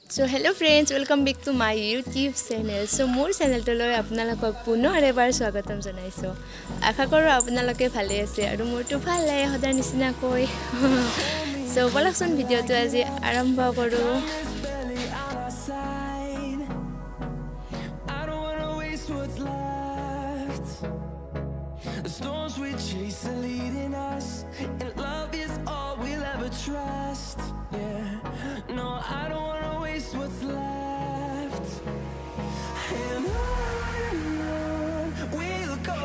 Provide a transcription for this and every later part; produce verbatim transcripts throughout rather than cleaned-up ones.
So hello friends, welcome back to my YouTube channel. So more channel to loi apnalok puno erebar swagatam janaiso. Asha koru apnaloke bhale ase aru mortu bhale hodar nisina koi. So bolakson video to aji arambha koru. The storms we chase are leading us, and love is all we'll ever trust. Yeah, no, I don't wanna waste what's left. And on we'll go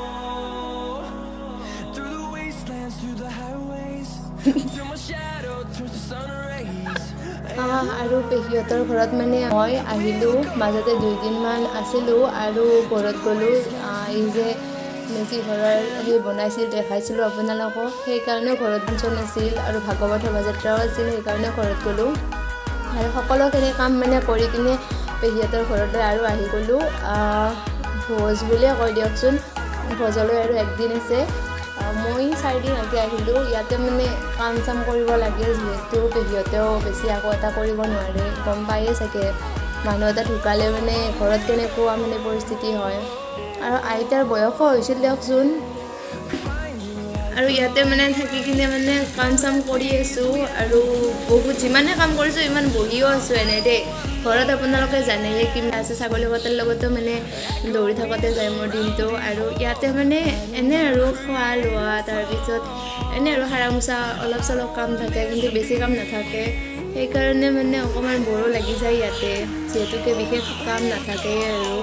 through the wastelands, through the highways, till my shadow turns to sun rays. Ah, aru pehi hotor ghorat mane moi ahilu majate dui din man asilu aru ghorat golu ei je মেজি ঘৰৰ সেই বনাইছিল দেখাইছিলোঁ আপোনালোকক সেইকাৰণে ঘৰত গুঞ্জন আছিল আৰু ভাগৱত শোভাযাত্ৰাও আছিল সেইকাৰণে ঘৰত গ'লোঁ আৰু সকলোখিনি কাম মানে কৰি কিনে পেহীহঁতৰ ঘৰলৈ আৰু আহি গ'লোঁ ভোজ বুলিয়ে কৈ দিয়কচোন ভোজলৈ আৰু একদিন আছে মই চাৰিদিন আগে আহিলোঁ ইয়াতে মানে কাম চাম কৰিব লাগে যিহেতু পেহীহঁতেও বেছি আকৌ এটা কৰিব নোৱাৰে গম পায়েই চাগে মানুহ এটা ঢুকালে মানে ঘৰত কেনেকুৱা মানে পৰিস্থিতি হয় আৰু আইতাৰ বয়স হৈছিল দিয়কচোন আৰু ইয়াতে মানে থাকি কিনে মানে কাম চাম কৰি আছোঁ আৰু বহুত যিমানে কাম কৰিছোঁ ইমান বহিও আছোঁ এনে দেই ঘৰত আপোনালোকে জানেই কিমান আছে ছাগলী কটাৰ লগতো মানে দৌৰি থাকোঁতে যায় মোৰ দিনটো আৰু ইয়াতে মানে এনে আৰু খোৱা লোৱা তাৰপিছত এনে আৰু সাৰা মোচা অলপ চলপ কাম থাকে কিন্তু বেছি কাম নাথাকে সেইকাৰণে মানে অকণমান বৰো লাগি যায় ইয়াতে যিহেতুকে বিশেষ কাম নাথাকে আৰু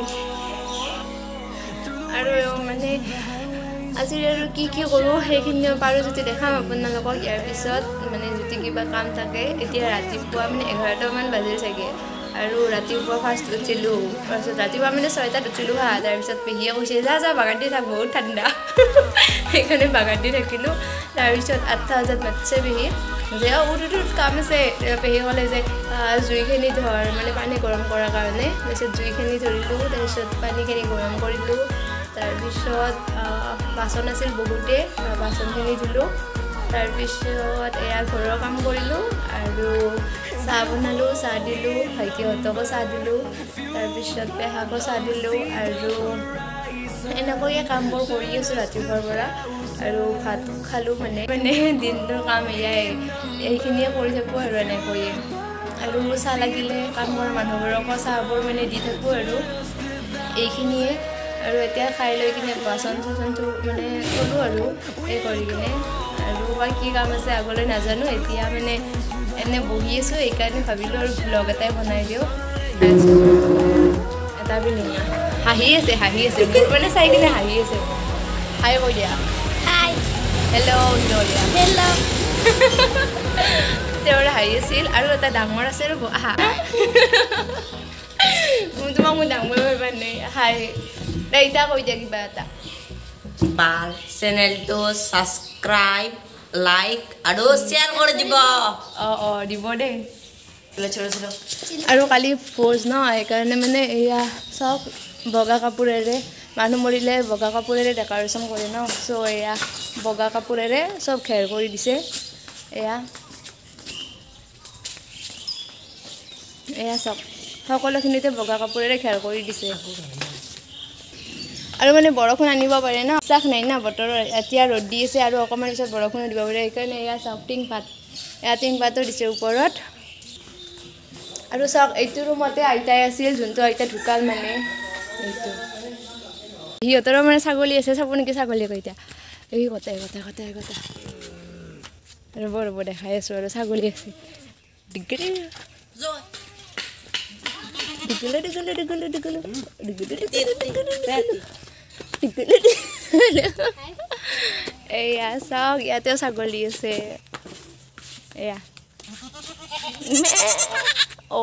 আৰু মানে আজি আৰু কি কি কৰোঁ সেইখিনি পাৰোঁ যদি দেখাম আপোনালোকক ইয়াৰ পিছত মানে যদি কিবা কাম থাকে এতিয়া ৰাতিপুৱা মানে এঘাৰটামান বাজিল চাগে আৰু ৰাতিপুৱা ফাৰ্ষ্ট উঠিলোঁ তাৰপিছত ৰাতিপুৱা মানে ছয়টাত উঠিলোঁ হা তাৰপিছত পেহীয়ে কৈছে যা যা বাগানটি থাক বহুত ঠাণ্ডা সেইকাৰণে বাগানটি থাকিলোঁ তাৰপিছত আঠটা বজাত মাতিছে পেহী যে অঁ উঠ উঠ কাম আছে পেহী ক'লে যে জুইখিনি ধৰ মানে পানী গৰম কৰাৰ কাৰণে তাৰপিছত জুইখিনি ধৰিলোঁ তাৰপিছত পানীখিনি গৰম কৰিলোঁ তাৰপিছত বাচন আছিল বহুতে বাচনখিনি ধুলোঁ তাৰপিছত এয়া ঘৰৰ কাম কৰিলোঁ আৰু চাহ বনালোঁ চাহ দিলোঁ ভাইটিহঁতকো চাহ দিলোঁ তাৰপিছত পেহাকো চাহ দিলোঁ আৰু এনেকৈয়ে কামবোৰ কৰি আছোঁ ৰাতিপুৱাৰ পৰা আৰু ভাত খালোঁ মানে মানে দিনটোৰ কাম এয়াই এইখিনিয়ে কৰি থাকোঁ আৰু এনেকৈয়ে আৰু চাহ লাগিলে কাম কৰা মানুহবোৰকো চাহবোৰ মানে দি থাকোঁ আৰু এইখিনিয়ে আৰু এতিয়া খাই লৈ কিনে বাচন চাচনটো মানে থলোঁ আৰু এই কৰি কিনে আৰু বা কি কাম আছে আগলৈ নাজানো এতিয়া মানে এনে বহি আছোঁ সেইকাৰণে ভাবিলোঁ আৰু ব্লগ এটাই বনাই দিওঁ এটা বুলি হাঁহি আছে হাঁহি আছে মোৰ মানে চাই কিনে হাঁহি আছে হাই কৈ দিয়া হাই হেল্ল' দিয়া হেল্ল' তেওঁৰ হাঁহি আছিল আৰু এটা ডাঙৰ আছে ৰ'ব আহা মই তোমাক মই ডাঙৰ পাৰিবা নাই হাই এতিয়া কৈ দিয়া কিবা এটা পাল চেনেলটো ছাবস্ক্ৰাইব লাইক আৰু শ্বেয়াৰ কৰি দিব অঁ অঁ দিব দেই আৰু কালি ভোজ ন সেইকাৰণে মানে এয়া চব বগা কাপোৰেৰে মানুহ মৰিলে বগা কাপোৰেৰে ডেক'ৰেশ্যন কৰে ন চ' এয়া বগা কাপোৰেৰে চব ঘেৰ কৰি দিছে এয়া এয়া চব সকলোখিনিতে বগা কাপোৰেৰে ঘেৰ কৰি দিছে আৰু মানে বৰষুণ আনিব পাৰে ন বিশ্বাস নাই না বতৰৰ এতিয়া ৰ'দ দি আছে আৰু অকণমান পিছত বৰষুণো দিব পাৰে সেইকাৰণে এয়া চাওক টিংপাত এয়া টিংপাতো দিছে ওপৰত আৰু চাওক এইটো ৰুমতে আইতাই আছিল যোনটো আইতা ঢুকাল মানে এইটো সিহঁতৰো মানে ছাগলী আছে চাব নেকি ছাগলী কইতা এই কটাই কটাই কটাই কটা ৰ'ব ৰ'ব দেখাই আছোঁ আৰু ছাগলী আছে ডিগৰি ডিগলে ডিগলে ডিগলে ডিগলে এয়া চাওক ইয়াতেও ছাগলী আছে এয়া অ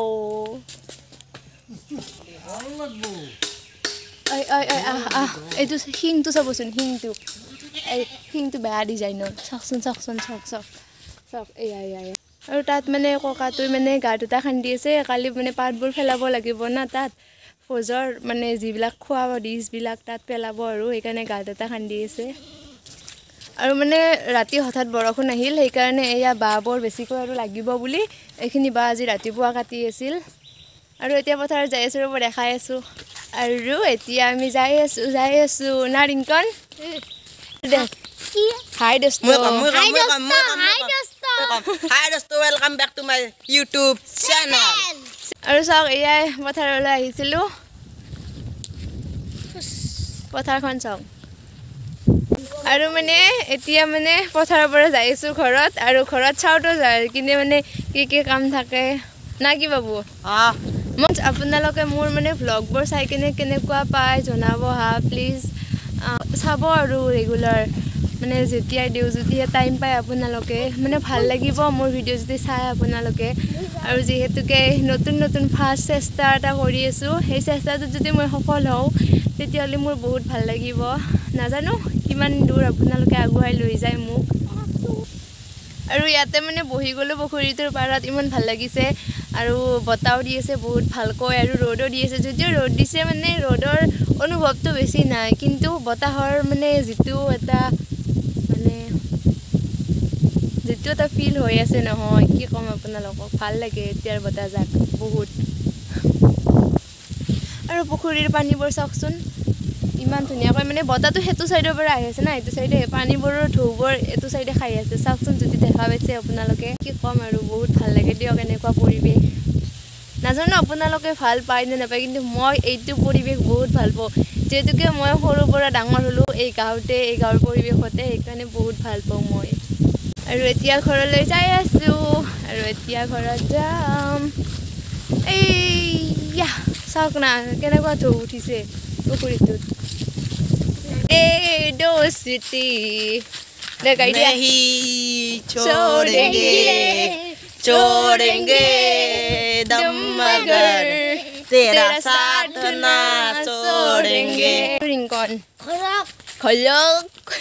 এইটো শিংটো চাবচোন শিংটো এই শিংটো বেয়া ডিজাইনৰ চাওকচোন চাওকচোন চাওক চাওক চাওক এয়া এয়া এয়া আৰু তাত মানে ককাটোৱে মানে গাঁত এটা খান্দি আছে কালি মানে পাতবোৰ পেলাব লাগিব না তাত ভোজৰ মানে যিবিলাক খোৱা ডিছবিলাক তাত পেলাব আৰু সেইকাৰণে গাঁত এটা খান্দি আছে আৰু মানে ৰাতি হঠাৎ বৰষুণ আহিল সেইকাৰণে এয়া বাঁহ বৰ বেছিকৈ আৰু লাগিব বুলি এইখিনি বাঁহ আজি ৰাতিপুৱা কাটি আছিল আৰু এতিয়া পথাৰত যাই আছোঁ ৰ'ব দেখাই আছোঁ আৰু এতিয়া আমি যাই আছোঁ যাই আছোঁ না ৰিংকন দে হাই দোস্ত হাই দোস্ত welcome back to my YouTube channel আৰু চাওক এয়াই পথাৰলৈ আহিছিলোঁ পথাৰখন চাওক আৰু মানে এতিয়া মানে পথাৰৰ পৰা যাই আছোঁ ঘৰত আৰু ঘৰত চাওঁতো যায় কিনে মানে কি কি কাম থাকে না কি বাবু অঁ মই আপোনালোকে মোৰ মানে ভ্লগবোৰ চাই কিনে কেনেকুৱা পায় জনাব হা প্লিজ চাব আৰু ৰেগুলাৰ মানে যেতিয়াই দিওঁ যেতিয়া টাইম পায় আপোনালোকে মানে ভাল লাগিব মোৰ ভিডিঅ' যদি চাই আপোনালোকে আৰু যিহেতুকে নতুন নতুন ফাৰ্ষ্ট চেষ্টা এটা কৰি আছোঁ সেই চেষ্টাটোত যদি মই সফল হওঁ তেতিয়াহ'লে মোৰ বহুত ভাল লাগিব নাজানো কিমান দূৰ আপোনালোকে আগুৱাই লৈ যায় মোক আৰু ইয়াতে মানে বহি গ'লোঁ পুখুৰীটোৰ পাৰত ইমান ভাল লাগিছে আৰু বতাহও দি আছে বহুত ভালকৈ আৰু ৰ'দো দি আছে যদিও ৰ'দ দিছে মানে ৰ'দৰ অনুভৱটো বেছি নাই কিন্তু বতাহৰ মানে যিটো এটা মানে যিটো এটা ফিল হৈ আছে নহয় কি ক'ম আপোনালোকক ভাল লাগে এতিয়াৰ বতাহজাক বহুত আৰু পুখুৰীৰ পানীবোৰ চাওকচোন ইমান ধুনীয়াকৈ মানে বতাহটো সেইটো চাইডৰ পৰা আহি আছে না এইটো চাইডে পানীবোৰৰ ঢৌবোৰ এইটো চাইডে খাই আছে চাওকচোন যদি দেখা পাইছে আপোনালোকে কি ক'ম আৰু বহুত ভাল লাগে দিয়ক এনেকুৱা পৰিৱেশ নাজানো আপোনালোকে ভাল পায় নে নাপায় কিন্তু মই এইটো পৰিৱেশ বহুত ভাল পাওঁ যিহেতুকে মই সৰুৰ পৰা ডাঙৰ হ'লোঁ এই গাঁৱতে এই গাঁৱৰ পৰিৱেশতে সেইকাৰণে বহুত ভাল পাওঁ মই আৰু এতিয়া ঘৰলৈ যাই আছোঁ আৰু এতিয়া ঘৰত যাম এইয়া চাওক না কেনেকুৱা ঢৌ উঠিছে পুখুৰীটোত ए दोस्ती नहीं छोड़ेंगे छोड़ेंगे दम मगर तेरा साथ ना छोड़ेंगे रिंकन खलक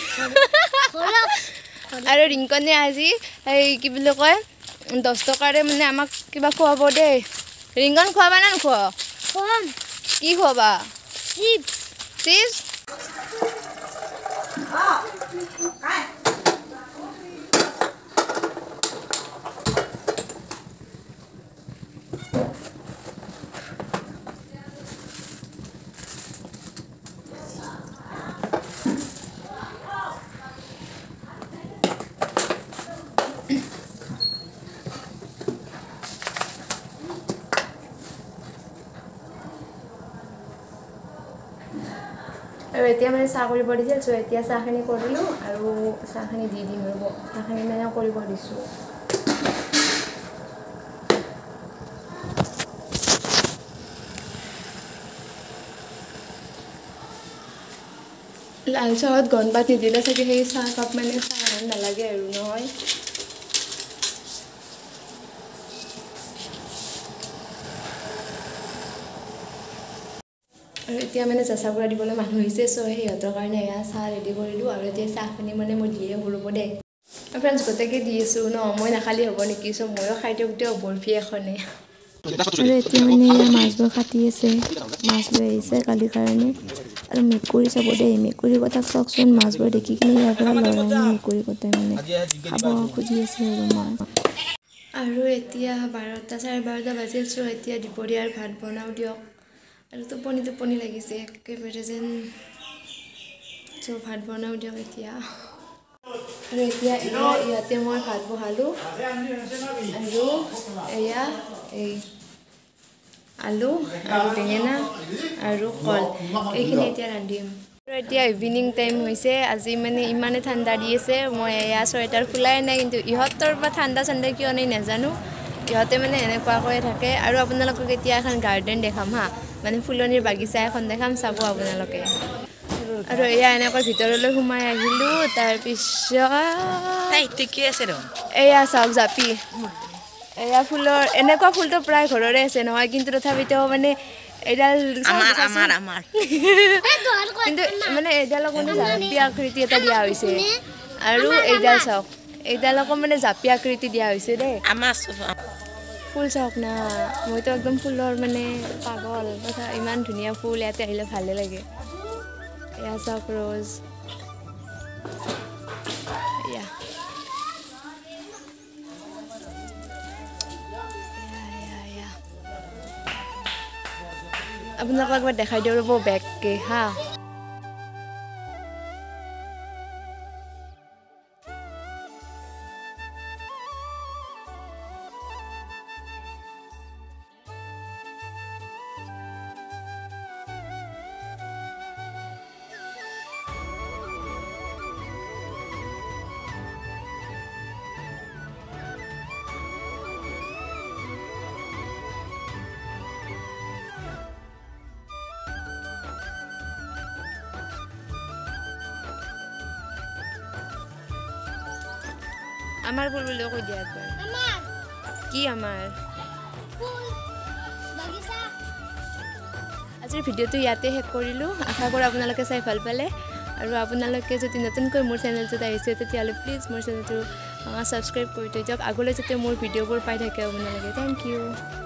আৰু ৰিংকনে আজি এই কি বুলি কয় দহ টকাৰে মানে আমাক কিবা খুৱাব দেই ৰিংকন খুৱাবা না নোখোৱা খুৱাম কি খুৱাবা চিপছ চিপছ আৰু এতিয়া মানে চাহ কৰিব দিছিল চ' এতিয়া চাহখিনি কৰিলোঁ আৰু চাহখিনি দি দিম ৰ'ব চাহখিনি মানে কৰিব দিছোঁ লাল চাহত গণপাত নিদিলে চাগে সেই চাহকাপ মানে চাহ ভাল নালাগে আৰু নহয় আৰু এতিয়া মানে জেচা গুড়া দিবলৈ মানুহ হৈছে চ' সিহঁতৰ কাৰণে এয়া চাহ ৰেডি কৰিলোঁ আৰু এতিয়া চাহখিনি মানে মই দিয়ে সৰুব দেই ফ্ৰেণ্ডছ গোটেইকে দি আছোঁ ন মই নাখালি হ'ব নেকি চ' ময়ো খাই দিওঁ গোটেই বৰফি এখনে আৰু এতিয়া মানে এয়া মাছবোৰ কাটি আছে মাছ লৈ আহিছে কালিৰ কাৰণে আৰু মেকুৰী চাব দেই মেকুৰীৰ কথা চাওকচোন মাছবোৰ দেখি কিনে ইয়াৰ পৰা লৰাই নি মেকুৰী কটাই মানে খাব খুজি আছে আৰু মই আৰু এতিয়া বাৰটা চাৰে বাৰটা বাজিল চ' এতিয়া দুপৰীয়াৰ ভাত বনাওঁ দিয়ক আৰু টোপনি টোপনি লাগিছে একেবাৰে যেন চ' ভাত বনাওঁ দিয়ক এতিয়া আৰু এতিয়া এয়া ইয়াতে মই ভাত বহালোঁ আৰু এয়া এই আলু আৰু বেঙেনা আৰু কল এইখিনি এতিয়া ৰান্ধিম আৰু এতিয়া ইভিনিং টাইম হৈছে আজি মানে ইমানে ঠাণ্ডা দি আছে মই এয়া চুৱেটাৰ খোলাই নাই কিন্তু ইহঁতৰ বা ঠাণ্ডা ঠাণ্ডা কিয় নাই নাজানো ইহঁতে মানে এনেকুৱাকৈ থাকে আৰু আপোনালোকক এতিয়া এখন গাৰ্ডেন দেখাম হা মানে ফুলনিৰ বাগিচা এখন দেখাম চাব আপোনালোকে আৰু এয়া এনেকৈ ভিতৰলৈ সোমাই আহিলোঁ তাৰপিছত কি আছে এয়া চাওক জাপি এয়া ফুলৰ এনেকুৱা ফুলটো প্ৰায় ঘৰৰে আছে নহয় কিন্তু তথাপিতো মানে এডাল কিন্তু মানে এডালক মানে জাপি আকৃতি এটা দিয়া হৈছে আৰু এইডাল চাওক এইডালকো মানে জাপি আকৃতি দিয়া হৈছে দেই ফুল চাওক না মইতো একদম ফুলৰ মানে পাগল কথা ইমান ধুনীয়া ফুল ইয়াতে আহিলে ভালে লাগে এয়া চাওক ৰ'জ ইয়া আপোনালোকক একবাৰ দেখাই দিওঁ ৰ'ব বেগকে হা আমার ফুল বলে কই দিয়া একবার আমার কি আমার ফুল বাগিচা আজিৰ ভিডিওটো ইয়াতে শেষ কৰিলো আশা কৰো আপোনালোকে চাই ভাল পালে আৰু আপোনালোকে যদি নতুনকৈ মোৰ চেনেলটোত আহিছে তেতিয়াহ'লে প্লিজ মোৰ চেনেলটো সাবস্ক্ৰাইব কৰি থৈ যাওক আগলৈ যাতে মোৰ ভিডিঅ'বোৰ পাই থাকে আপোনালোকে থ্যাংক ইউ